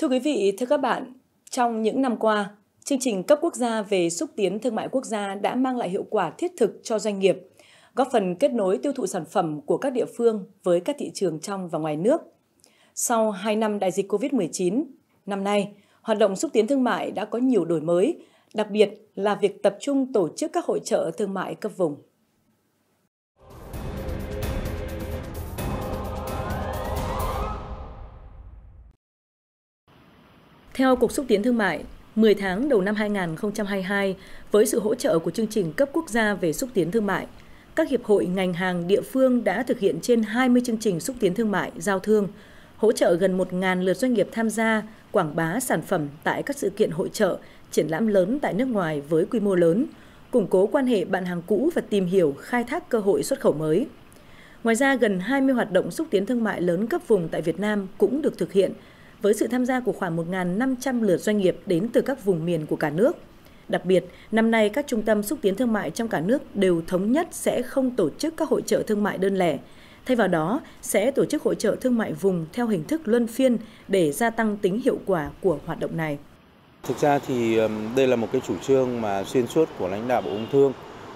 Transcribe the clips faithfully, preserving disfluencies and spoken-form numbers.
Thưa quý vị, thưa các bạn, trong những năm qua, chương trình cấp quốc gia về xúc tiến thương mại quốc gia đã mang lại hiệu quả thiết thực cho doanh nghiệp, góp phần kết nối tiêu thụ sản phẩm của các địa phương với các thị trường trong và ngoài nước. Sau hai năm đại dịch Covid mười chín, năm nay, hoạt động xúc tiến thương mại đã có nhiều đổi mới, đặc biệt là việc tập trung tổ chức các hội chợ thương mại cấp vùng. Theo Cục Xúc tiến Thương mại, mười tháng đầu năm hai nghìn không trăm hai mươi hai, với sự hỗ trợ của chương trình cấp quốc gia về xúc tiến thương mại, các hiệp hội ngành hàng địa phương đã thực hiện trên hai mươi chương trình xúc tiến thương mại, giao thương, hỗ trợ gần một nghìn lượt doanh nghiệp tham gia quảng bá sản phẩm tại các sự kiện hội chợ, triển lãm lớn tại nước ngoài với quy mô lớn, củng cố quan hệ bạn hàng cũ và tìm hiểu, khai thác cơ hội xuất khẩu mới. Ngoài ra, gần hai mươi hoạt động xúc tiến thương mại lớn cấp vùng tại Việt Nam cũng được thực hiện, với sự tham gia của khoảng một nghìn năm trăm lượt doanh nghiệp đến từ các vùng miền của cả nước. Đặc biệt, năm nay các trung tâm xúc tiến thương mại trong cả nước đều thống nhất sẽ không tổ chức các hội chợ thương mại đơn lẻ. Thay vào đó, sẽ tổ chức hội chợ thương mại vùng theo hình thức luân phiên để gia tăng tính hiệu quả của hoạt động này. Thực ra thì đây là một cái chủ trương mà xuyên suốt của lãnh đạo Bộ Công Thương.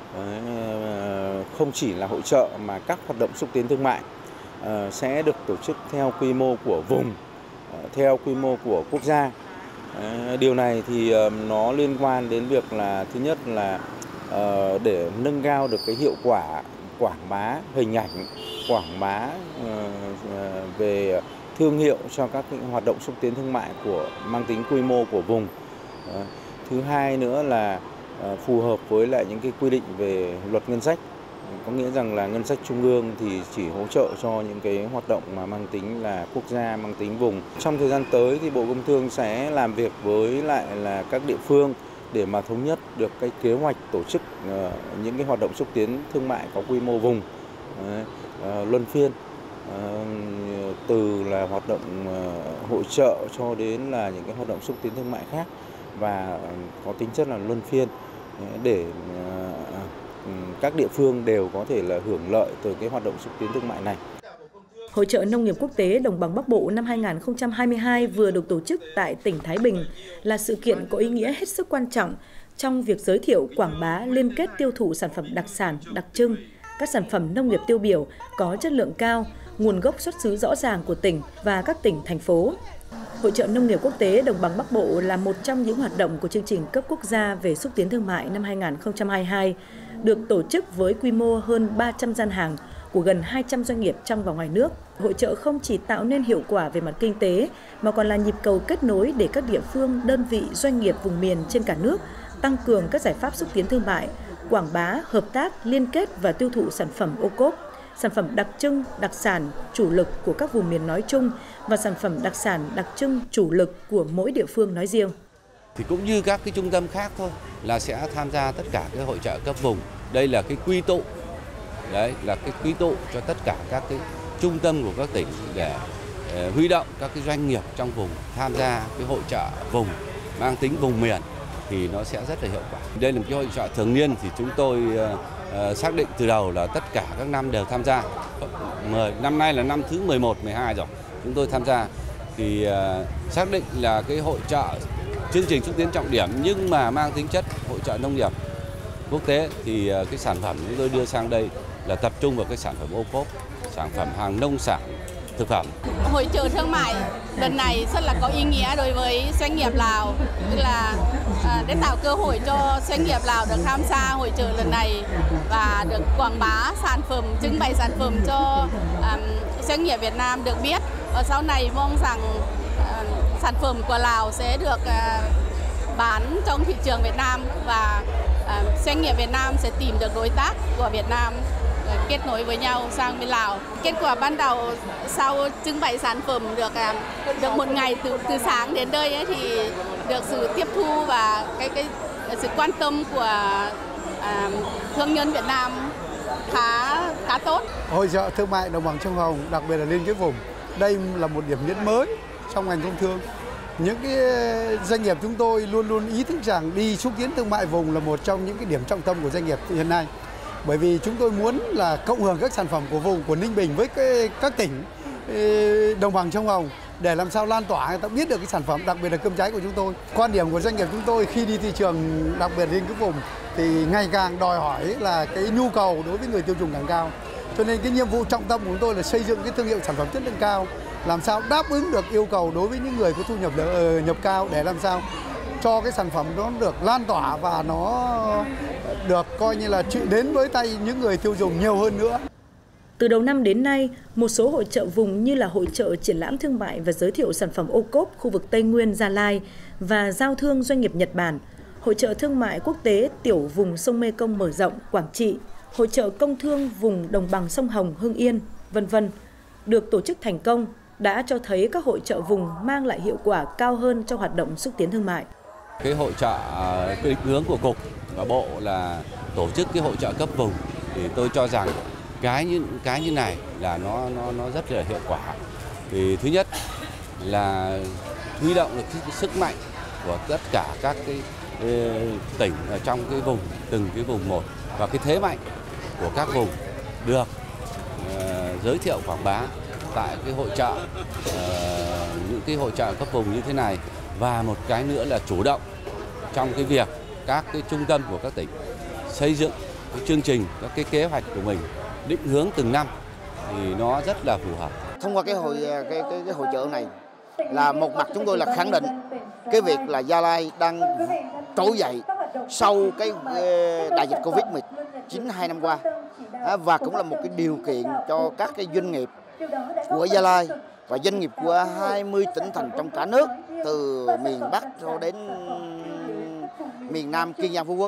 Không chỉ là hội chợ mà các hoạt động xúc tiến thương mại sẽ được tổ chức theo quy mô của vùng, theo quy mô của quốc gia. Điều này thì nó liên quan đến việc là thứ nhất là để nâng cao được cái hiệu quả quảng bá hình ảnh, quảng bá về thương hiệu cho các cái hoạt động xúc tiến thương mại của mang tính quy mô của vùng. Thứ hai nữa là phù hợp với lại những cái quy định về luật ngân sách. Có nghĩa rằng là ngân sách trung ương thì chỉ hỗ trợ cho những cái hoạt động mà mang tính là quốc gia, mang tính vùng. Trong thời gian tới thì Bộ Công Thương sẽ làm việc với lại là các địa phương để mà thống nhất được cái kế hoạch tổ chức những cái hoạt động xúc tiến thương mại có quy mô vùng, luân phiên, từ là hoạt động hội chợ cho đến là những cái hoạt động xúc tiến thương mại khác và có tính chất là luân phiên để các địa phương đều có thể là hưởng lợi từ cái hoạt động xúc tiến thương mại này. Hội chợ nông nghiệp quốc tế Đồng bằng Bắc Bộ năm hai nghìn không trăm hai mươi hai vừa được tổ chức tại tỉnh Thái Bình là sự kiện có ý nghĩa hết sức quan trọng trong việc giới thiệu, quảng bá, liên kết tiêu thụ sản phẩm đặc sản, đặc trưng, các sản phẩm nông nghiệp tiêu biểu có chất lượng cao, nguồn gốc xuất xứ rõ ràng của tỉnh và các tỉnh, thành phố. Hội chợ nông nghiệp quốc tế Đồng bằng Bắc Bộ là một trong những hoạt động của chương trình cấp quốc gia về xúc tiến thương mại năm hai nghìn không trăm hai mươi hai, được tổ chức với quy mô hơn ba trăm gian hàng của gần hai trăm doanh nghiệp trong và ngoài nước. Hội chợ không chỉ tạo nên hiệu quả về mặt kinh tế, mà còn là nhịp cầu kết nối để các địa phương, đơn vị, doanh nghiệp vùng miền trên cả nước tăng cường các giải pháp xúc tiến thương mại, quảng bá, hợp tác, liên kết và tiêu thụ sản phẩm ô cốp, sản phẩm đặc trưng, đặc sản, chủ lực của các vùng miền nói chung và sản phẩm đặc sản, đặc trưng, chủ lực của mỗi địa phương nói riêng. Thì cũng như các cái trung tâm khác thôi, là sẽ tham gia tất cả cái hội chợ cấp vùng. Đây là cái quy tụ, đấy là cái quy tụ cho tất cả các cái trung tâm của các tỉnh để uh, huy động các cái doanh nghiệp trong vùng tham gia cái hội chợ vùng mang tính vùng miền thì nó sẽ rất là hiệu quả. Đây là một cái hội chợ thường niên thì chúng tôi uh, uh, xác định từ đầu là tất cả các năm đều tham gia. mười năm nay là năm thứ mười một, mười hai rồi chúng tôi tham gia thì uh, xác định là cái hội chợ chương trình xúc tiến trọng điểm nhưng mà mang tính chất hội chợ nông nghiệp quốc tế thì cái sản phẩm chúng tôi đưa sang đây là tập trung vào cái sản phẩm ô cốp, sản phẩm hàng nông sản, thực phẩm. Hội chợ thương mại lần này rất là có ý nghĩa đối với doanh nghiệp Lào, tức là để tạo cơ hội cho doanh nghiệp Lào được tham gia hội chợ lần này và được quảng bá sản phẩm, trưng bày sản phẩm cho um, doanh nghiệp Việt Nam được biết. Và sau này mong rằng uh, sản phẩm của Lào sẽ được uh, bán trong thị trường Việt Nam và uh, doanh nghiệp Việt Nam sẽ tìm được đối tác của Việt Nam uh, kết nối với nhau sang bên Lào. Kết quả ban đầu sau trưng bày sản phẩm được uh, được một ngày từ từ sáng đến đây ấy, thì được sự tiếp thu và cái cái sự quan tâm của uh, thương nhân Việt Nam khá khá tốt. Hội chợ thương mại Đồng bằng sông Hồng, đặc biệt là liên kết vùng, đây là một điểm nhấn mới trong ngành công thương. Những cái doanh nghiệp chúng tôi luôn luôn ý thức rằng đi xúc tiến thương mại vùng là một trong những cái điểm trọng tâm của doanh nghiệp hiện nay. Bởi vì chúng tôi muốn là cộng hưởng các sản phẩm của vùng của Ninh Bình với cái, các tỉnh đồng bằng sông Hồng để làm sao lan tỏa người ta biết được cái sản phẩm, đặc biệt là cơm cháy của chúng tôi. Quan điểm của doanh nghiệp chúng tôi khi đi thị trường, đặc biệt liên kết vùng thì ngày càng đòi hỏi là cái nhu cầu đối với người tiêu dùng càng cao. Cho nên cái nhiệm vụ trọng tâm của chúng tôi là xây dựng cái thương hiệu sản phẩm chất lượng cao, làm sao đáp ứng được yêu cầu đối với những người có thu nhập nhập cao, để làm sao cho cái sản phẩm nó được lan tỏa và nó được coi như là đến với tay những người tiêu dùng nhiều hơn nữa. Từ đầu năm đến nay, một số hội chợ vùng như là hội chợ triển lãm thương mại và giới thiệu sản phẩm ô cốp khu vực Tây Nguyên, Gia Lai và giao thương doanh nghiệp Nhật Bản, hội chợ thương mại quốc tế tiểu vùng sông Mê Công mở rộng Quảng Trị, hội chợ công thương vùng đồng bằng sông Hồng, Hưng Yên, vân vân được tổ chức thành công đã cho thấy các hội chợ vùng mang lại hiệu quả cao hơn trong hoạt động xúc tiến thương mại. Cái hội chợ, cái định hướng của cục và bộ là tổ chức cái hội chợ cấp vùng thì tôi cho rằng cái như cái như này là nó nó nó rất là hiệu quả. Thì thứ nhất là huy động được cái sức mạnh của tất cả các cái tỉnh ở trong cái vùng, từng cái vùng một, và cái thế mạnh của các vùng được uh, giới thiệu quảng bá tại cái hội chợ, uh, những cái hội chợ cấp vùng như thế này. Và một cái nữa là chủ động trong cái việc các cái trung tâm của các tỉnh xây dựng cái chương trình, các cái kế hoạch của mình định hướng từng năm thì nó rất là phù hợp. Thông qua cái hội cái cái, cái hội chợ này là một mặt chúng tôi là khẳng định cái việc là Gia Lai đang trỗi dậy sau cái đại dịch Covid mười chín hai năm qua, và cũng là một cái điều kiện cho các cái doanh nghiệp của Gia Lai và doanh nghiệp của hai mươi tỉnh thành trong cả nước, từ miền Bắc cho đến miền Nam Kiên Giang, Phú Quốc,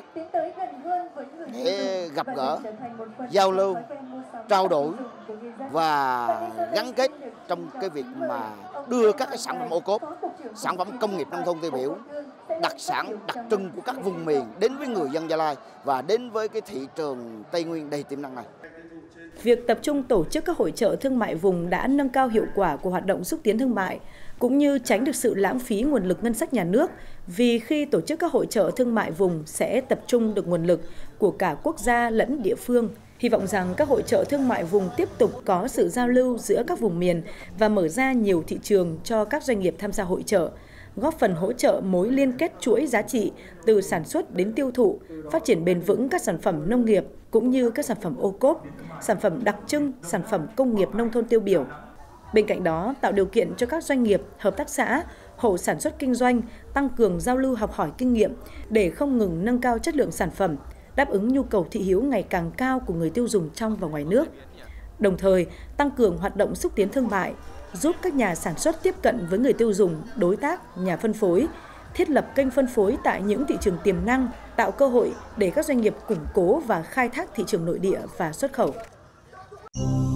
để gặp gỡ, giao lưu, trao đổi và gắn kết trong cái việc mà đưa các cái sản phẩm ô cốp, sản phẩm công nghiệp nông thôn tiêu biểu, đặc sản đặc trưng của các vùng miền đến với người dân Gia Lai và đến với cái thị trường Tây Nguyên đầy tiềm năng này. Việc tập trung tổ chức các hội chợ thương mại vùng đã nâng cao hiệu quả của hoạt động xúc tiến thương mại, cũng như tránh được sự lãng phí nguồn lực ngân sách nhà nước, vì khi tổ chức các hội chợ thương mại vùng sẽ tập trung được nguồn lực của cả quốc gia lẫn địa phương. Hy vọng rằng các hội chợ thương mại vùng tiếp tục có sự giao lưu giữa các vùng miền và mở ra nhiều thị trường cho các doanh nghiệp tham gia hội chợ, góp phần hỗ trợ mối liên kết chuỗi giá trị từ sản xuất đến tiêu thụ, phát triển bền vững các sản phẩm nông nghiệp cũng như các sản phẩm ô cốp, sản phẩm đặc trưng, sản phẩm công nghiệp nông thôn tiêu biểu. Bên cạnh đó, tạo điều kiện cho các doanh nghiệp, hợp tác xã, hộ sản xuất kinh doanh tăng cường giao lưu học hỏi kinh nghiệm để không ngừng nâng cao chất lượng sản phẩm, đáp ứng nhu cầu thị hiếu ngày càng cao của người tiêu dùng trong và ngoài nước. Đồng thời, tăng cường hoạt động xúc tiến thương mại, giúp các nhà sản xuất tiếp cận với người tiêu dùng, đối tác, nhà phân phối, thiết lập kênh phân phối tại những thị trường tiềm năng, tạo cơ hội để các doanh nghiệp củng cố và khai thác thị trường nội địa và xuất khẩu.